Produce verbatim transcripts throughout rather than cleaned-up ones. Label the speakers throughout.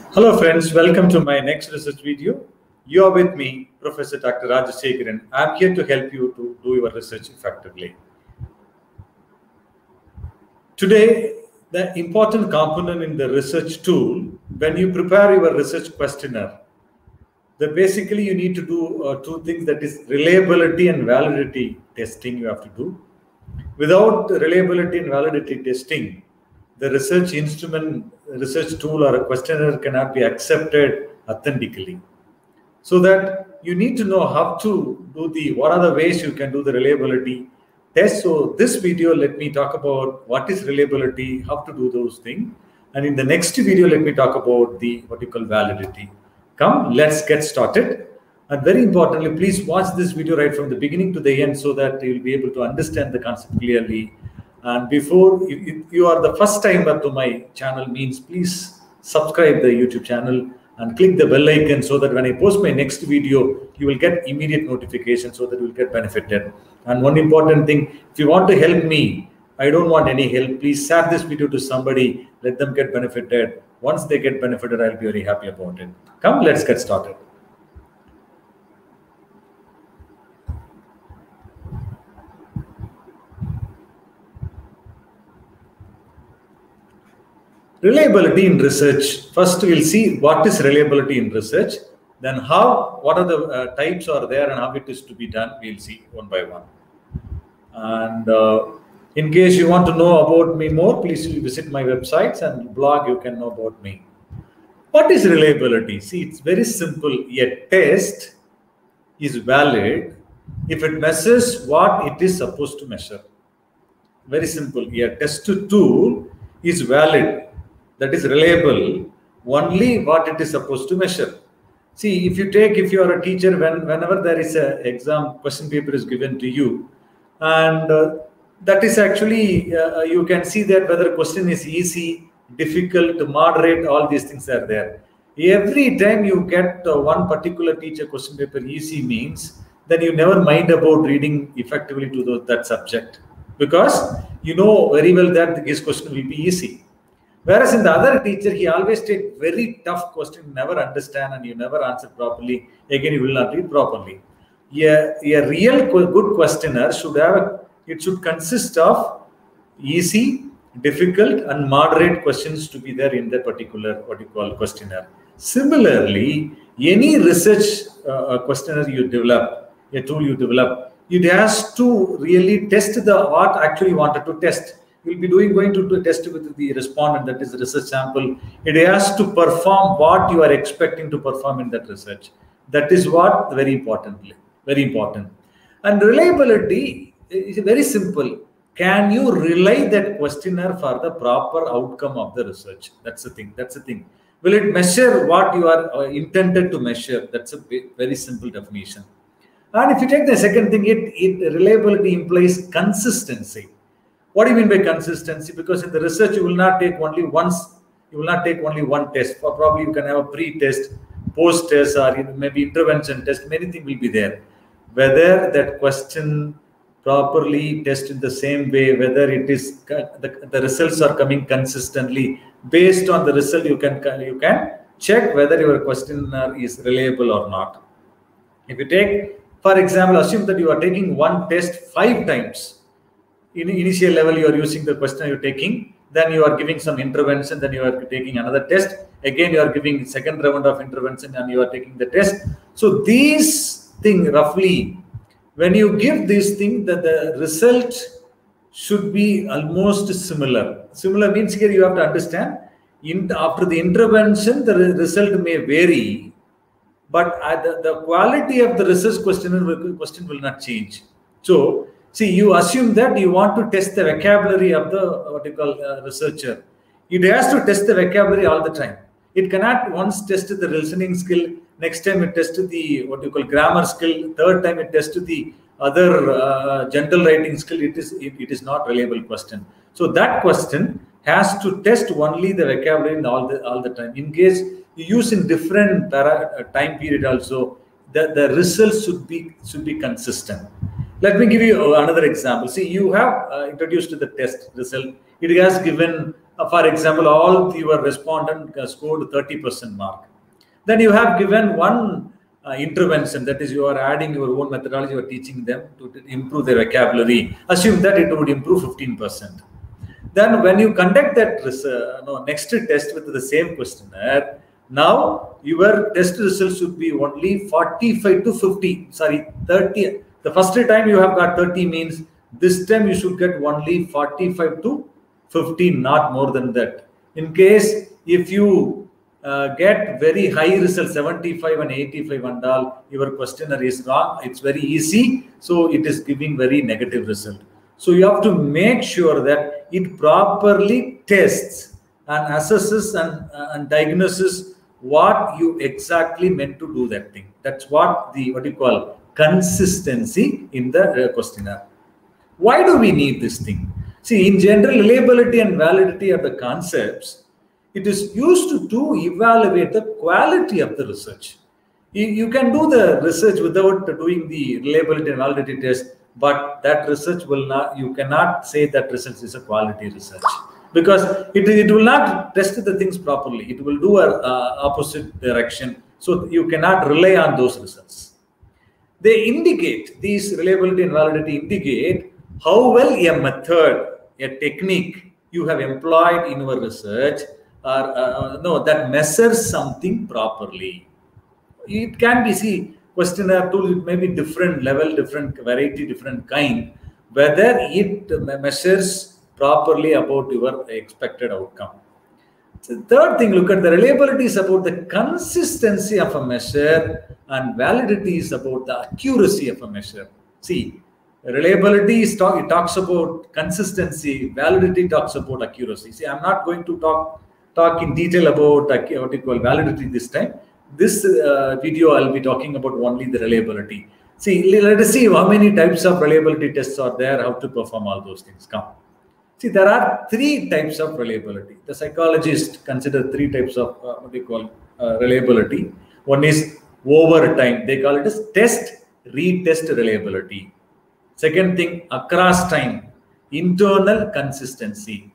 Speaker 1: Hello friends, welcome to my next research video. You are with me, Professor Doctor Rajasekaran. I am here to help you to do your research effectively. Today, the important component in the research tool, when you prepare your research questionnaire, then basically you need to do uh, two things, that is reliability and validity testing you have to do. Without reliability and validity testing, the research instrument, research tool or a questionnaire cannot be accepted authentically. So that you need to know how to do the, what are the ways you can do the reliability test. So this video, let me talk about what is reliability, how to do those things. And in the next video, let me talk about the what you call validity. Come, let's get started. And very importantly, please watch this video right from the beginning to the end so that you'll be able to understand the concept clearly. And before you, you are the first timer to my channel, means please subscribe the YouTube channel and click the bell icon so that when I post my next video, you will get immediate notification so that you will get benefited. And one important thing, if you want to help me, I don't want any help, please share this video to somebody, let them get benefited. Once they get benefited, I'll be very happy about it. Come, let's get started. Reliability in research. First, we'll see what is reliability in research. Then how, what are the uh, types are there and how it is to be done, we'll see one by one. And uh, in case you want to know about me more, please visit my websites and blog, you can know about me. What is reliability? See, it's very simple. A test is valid if it measures what it is supposed to measure. Very simple. A test tool is valid, that is reliable, only what it is supposed to measure. See, if you take, if you are a teacher, when whenever there is an exam question paper is given to you, and uh, that is actually, uh, you can see that whether question is easy, difficult, moderate, all these things are there. Every time you get uh, one particular teacher question paper easy means, then you never mind about reading effectively to the, that subject, because you know very well that his question will be easy. Whereas in the other teacher, he always take very tough question, never understand and you never answer properly. Again, you will not read properly. A, a real good questionnaire should have, a, it should consist of easy, difficult and moderate questions to be there in that particular what you call questionnaire. Similarly, any research uh, questionnaire you develop, a tool you develop, it has to really test the what actually wanted to test. You'll be doing going to do a test with the respondent, that is the research sample. It has to perform what you are expecting to perform in that research. That is what very importantly, very important. And reliability is very simple. Can you rely that questionnaire for the proper outcome of the research? That's the thing. That's the thing. Will it measure what you are intended to measure? That's a very simple definition. And if you take the second thing, it, it reliability implies consistency. What do you mean by consistency? Because in the research, you will not take only once, you will not take only one test. Or probably you can have a pre-test, post-test, or maybe intervention test. Many things will be there. Whether that question properly tested in the same way, whether it is the, the results are coming consistently. Based on the result, you can you can check whether your question is reliable or not. If you take, for example, assume that you are taking one test five times. In initial level, you are using the question you're taking, then you are giving some intervention, then you are taking another test, again you are giving second round of intervention and you are taking the test. So these things roughly, when you give these things, that the result should be almost similar. Similar means here you have to understand, in, after the intervention, the result may vary, but the, the quality of the research question, question will not change. So, see, you assume that you want to test the vocabulary of the what you call uh, researcher. It has to test the vocabulary all the time. It cannot once test the listening skill, next time it tests the what you call grammar skill, third time it tests the other uh, general writing skill. It is it, it is not reliable question. So that question has to test only the vocabulary in all the all the time. In case you use in different para, uh, time period also, the, the results should be should be consistent. Let me give you another example. See, you have uh, introduced the test result. It has given uh, for example, all your respondent uh, scored thirty percent mark. Then you have given one uh, intervention, that is, you are adding your own methodology, you are teaching them to, to improve their vocabulary. Assume that it would improve fifteen percent. Then when you conduct that uh, no, next test with the same questionnaire, now your test results should be only forty-five to fifty, sorry, thirty. The first time you have got thirty means this time you should get only forty-five to fifty, not more than that. In case if you uh, get very high results, seventy-five and eighty-five and all, your questionnaire is wrong. It's very easy. So it is giving very negative result. So you have to make sure that it properly tests and assesses and, uh, and diagnoses what you exactly meant to do that thing. That's what the, what you call consistency in the uh, questionnaire. Why do we need this thing? See, in general, reliability and validity are the concepts. It is used to, to evaluate the quality of the research. You, you can do the research without doing the reliability and validity test, but that research will not, you cannot say that research is a quality research, because it, it will not test the things properly. It will do a uh, opposite direction. So you cannot rely on those results. They indicate, these reliability and validity indicate how well a method, a technique you have employed in your research, or uh, no, that measures something properly. It can be, see, questionnaire tool, it may be different level, different variety, different kind, whether it measures properly about your expected outcome. So third thing, look at the reliability is about the consistency of a measure, and validity is about the accuracy of a measure. See, reliability is talk, it talks about consistency, validity talks about accuracy. See, I'm not going to talk talk in detail about what you call validity this time. This uh, video I'll be talking about only the reliability. See, let us see how many types of reliability tests are there, how to perform all those things. Come. See, there are three types of reliability. The psychologists consider three types of uh, what they call uh, reliability. One is over time. They call it as test, retest reliability. Second thing, across time, internal consistency.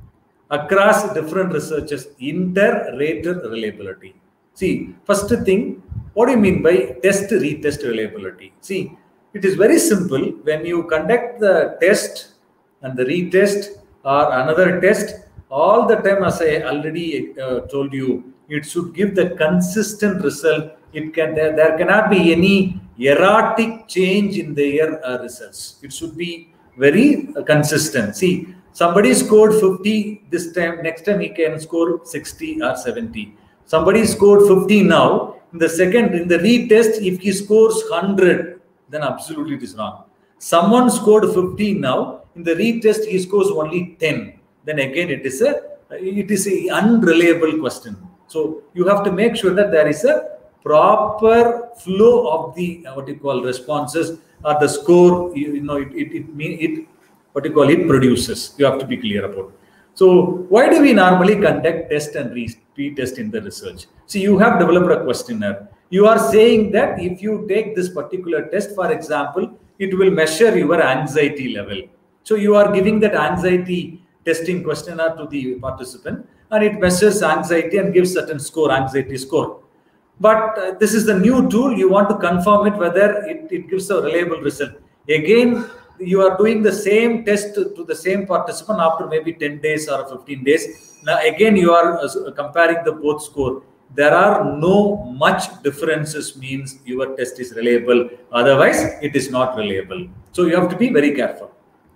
Speaker 1: Across different researchers, inter-rater reliability. See, first thing, what do you mean by test, retest reliability? See, it is very simple. When you conduct the test and the retest or another test, all the time, as I already uh, told you, it should give the consistent result. It can there, there cannot be any erratic change in their uh, results. It should be very uh, consistent. See, somebody scored fifty this time, next time he can score sixty or seventy. Somebody scored fifty now. In the second, in the retest, if he scores one hundred, then absolutely it is wrong. Someone scored fifty now. In the retest, he scores only ten. Then again, it is a it is a unreliable question. So you have to make sure that there is a proper flow of the uh, what you call responses or the score. You, you know, it it it mean it what you call it produces. You have to be clear about it. So why do we normally conduct test and retest in the research? See, you have developed a questionnaire. You are saying that if you take this particular test, for example, it will measure your anxiety level. So you are giving that anxiety testing questionnaire to the participant, and it measures anxiety and gives certain score, anxiety score. But uh, this is the new tool. You want to confirm it whether it, it gives a reliable result. Again, you are doing the same test to, to the same participant after maybe ten days or fifteen days. Now again, you are uh, comparing the both score. There are no much differences means your test is reliable. Otherwise, it is not reliable. So you have to be very careful.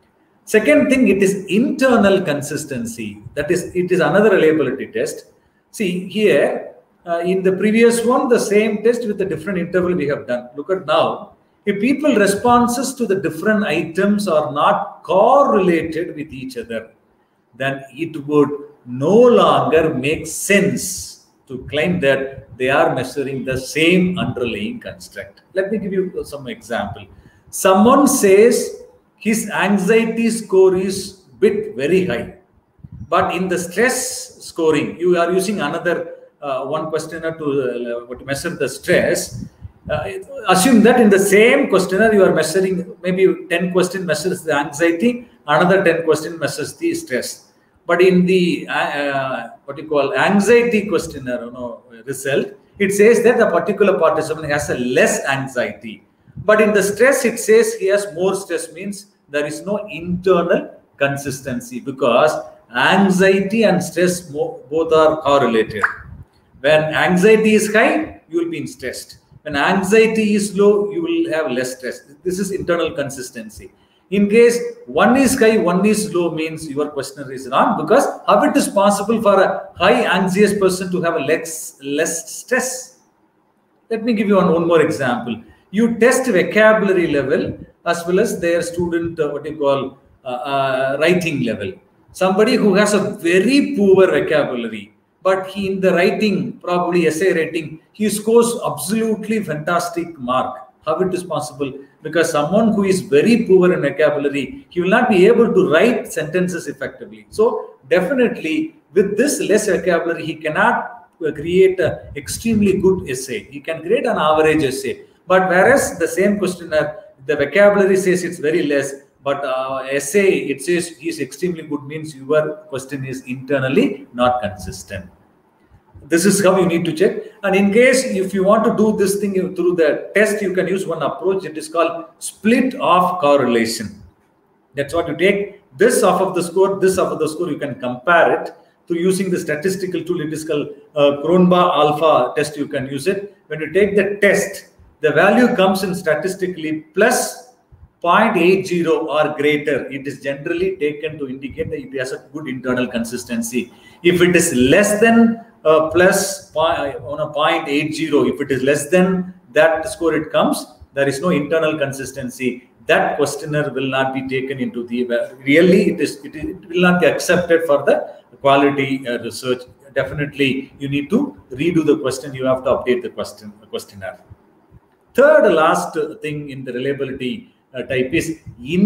Speaker 1: Second thing, it is internal consistency. That is, it is another reliability test. See here, uh, in the previous one, the same test with a different interval we have done. Look at now. If people responses to the different items are not correlated with each other, then it would no longer make sense to claim that they are measuring the same underlying construct. Let me give you some example. Someone says his anxiety score is bit very high, but in the stress scoring, you are using another uh, one questionnaire to uh, to measure the stress. Uh, assume that in the same questionnaire you are measuring, maybe ten question measures the anxiety, another ten question measures the stress. But in the uh, what you call anxiety questionnaire, you know, result, it says that the particular participant has a less anxiety. But in the stress, it says he has more stress, means there is no internal consistency, because anxiety and stress both are correlated. When anxiety is high, you will be in stressed. When anxiety is low, you will have less stress. This is internal consistency. In case one is high, one is low, means your questionnaire is wrong, because how it is possible for a high anxious person to have a less, less stress? Let me give you one, one more example. You test vocabulary level as well as their student, uh, what you call, uh, uh, writing level. Somebody who has a very poor vocabulary, but he in the writing, probably essay writing, he scores absolutely fantastic mark. How it is possible? Because someone who is very poor in vocabulary, he will not be able to write sentences effectively. So definitely with this less vocabulary, he cannot create an extremely good essay. He can create an average essay. But whereas the same questionnaire, the vocabulary says it's very less, but uh, essay, it says he is extremely good, means your question is internally not consistent. This is how you need to check. And in case if you want to do this thing through the test, you can use one approach. It is called split off correlation. That's what you take this off of the score, this off of the score. You can compare it to using the statistical tool. It is called uh, Cronbach alpha test. You can use it. When you take the test, the value comes in statistically plus zero point eight zero or greater. It is generally taken to indicate that it has a good internal consistency. If it is less than uh, plus on a zero point eight zero, if it is less than that score it comes, there is no internal consistency. That questionnaire will not be taken into the, really it is it, is, it will not be accepted for the quality uh, research. Definitely you need to redo the question. You have to update the question the questionnaire. Third last thing in the reliability uh, type is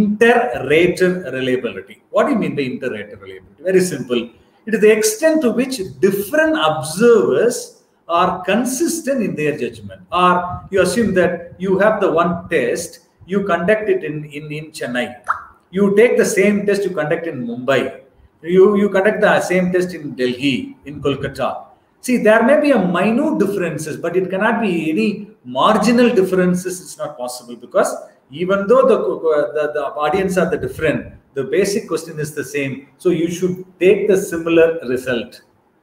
Speaker 1: inter-rater reliability. What do you mean by inter-rater reliability? Very simple. It is the extent to which different observers are consistent in their judgment. Or you assume that you have the one test, you conduct it in, in, in Chennai. You take the same test you conduct in Mumbai. You, you conduct the same test in Delhi, in Kolkata. See, there may be a minute differences, but it cannot be any marginal differences. It's not possible, because even though the, the, the audience are the different, the basic question is the same. So you should take the similar result.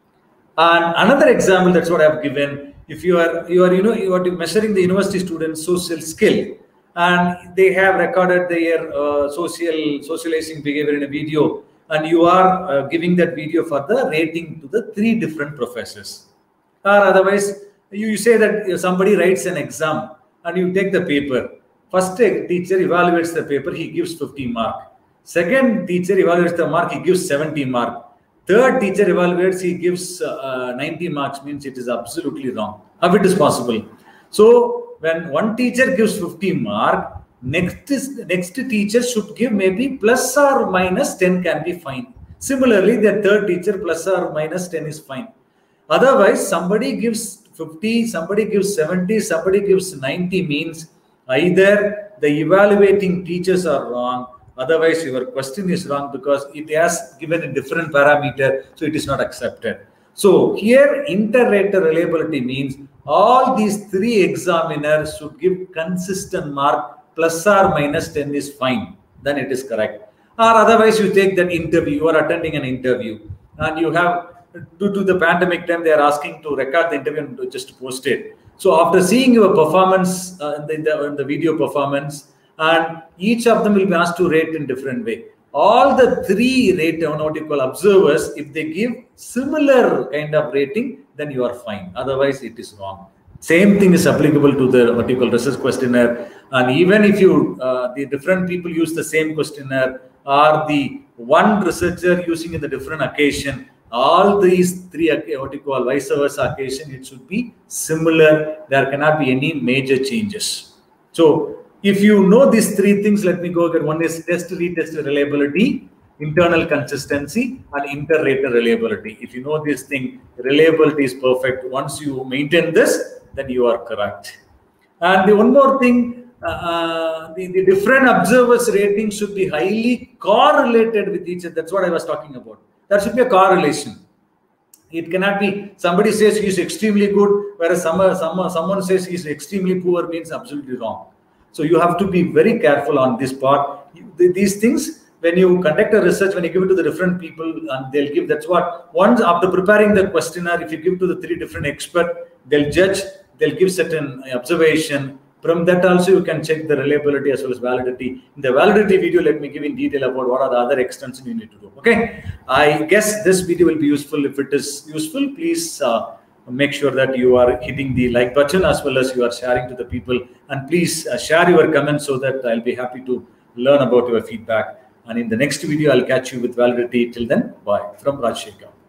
Speaker 1: And another example, that's what I've given. If you are, you are, you know, you are measuring the university students' social skill, and they have recorded their uh, social socializing behavior in a video, and you are uh, giving that video for the rating to the three different professors. Or otherwise, you, you say that somebody writes an exam and you take the paper. First teacher evaluates the paper, he gives fifty mark. Second teacher evaluates the mark, he gives seventy mark. Third teacher evaluates, he gives uh, ninety marks, means it is absolutely wrong. How it is possible? So when one teacher gives fifty mark, next is, next teacher should give maybe plus or minus ten can be fine. Similarly, the third teacher plus or minus ten is fine. Otherwise, somebody gives fifty, somebody gives seventy, somebody gives ninety, means either the evaluating teachers are wrong, otherwise your question is wrong, because it has given a different parameter, so it is not accepted. So here inter-rater reliability means all these three examiners should give consistent mark, plus or minus ten is fine, then it is correct. Or otherwise you take that interview, you are attending an interview and you have, due to the pandemic time, they are asking to record the interview and just post it. So after seeing your performance uh, in, the, in the video performance, and each of them will be asked to rate in different way. All the three rate, what you call observers, if they give similar kind of rating, then you are fine. Otherwise it is wrong. Same thing is applicable to the what you call research questionnaire. And even if you, uh, the different people use the same questionnaire, or the one researcher using in the different occasion, all these three, what you call vice versa occasion, it should be similar. There cannot be any major changes. So if you know these three things, let me go again. One is test, retest reliability, internal consistency, and inter-rater reliability. If you know this thing, reliability is perfect. Once you maintain this, then you are correct. And the one more thing, uh, the, the different observers' ratings should be highly correlated with each other. That's what I was talking about. There should be a correlation. It cannot be somebody says he is extremely good, whereas some, some, someone says he is extremely poor, means absolutely wrong. So you have to be very careful on this part. These things, when you conduct a research, when you give it to the different people and they'll give, that's what, once after preparing the questionnaire, if you give to the three different experts, they'll judge, they'll give certain observation. From that also you can check the reliability as well as validity. In the validity video, let me give in detail about what are the other extensions you need to do. Okay, I guess this video will be useful. If it is useful, please uh, make sure that you are hitting the like button as well as you are sharing to the people, and please uh, share your comments so that I'll be happy to learn about your feedback. And in the next video, I'll catch you with validity. Till then, bye from Rajshekhar.